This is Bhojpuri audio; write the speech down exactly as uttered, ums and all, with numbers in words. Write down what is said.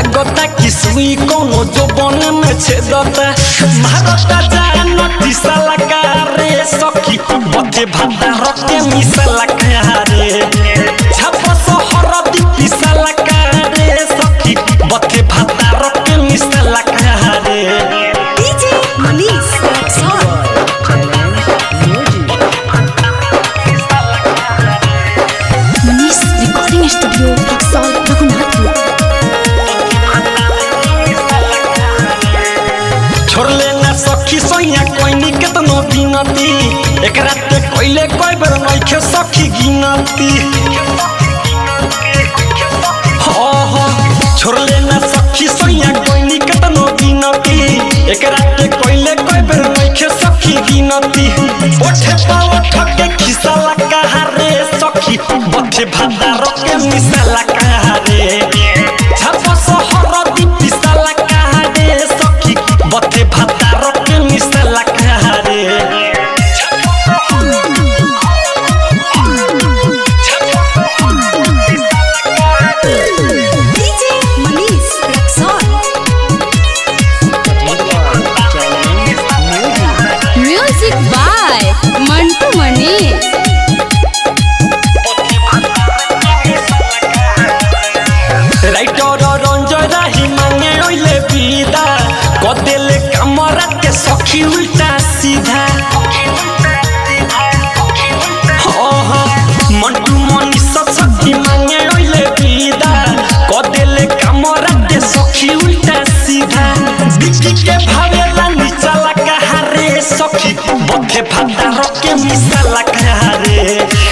लागता कि सुई कोनो जो बने में छेदता मारता जान दिसला का रे सखी बथे भातार के मिसला का रे छप शहर दी पिसला का रे सखी बथे भातार के मिसला का रे DJ Manish Manish recording studio छोड़ले ना सखी सोया कोइनी केतनो दिनती एक रात कोइले कोइ बेर नइखे सखी गिनती हो हो छोड़ले ना सखी सोया कोइनी केतनो दिनती एक रात कोइले कोइ बेर नइखे सखी गिनती ओठे पाव ठके खिसला का रे सखी बथे भातार के मिसला का रे छप शहर दी पिसला का रे सखी बथे भातार के मिसला का रे DJ Manish music by Mantu Manish writer Ranjay Rahi मांगे ओइले विदा कदेले कमरा के सखी उल्टा सीधा हो मंटू मनीष सखी मांगे ओइले विदा कदेले कमरा के सखी उल्टा सीधा बिकी के भावेला निचला का रे सखी बथे भातार के मिसला का रे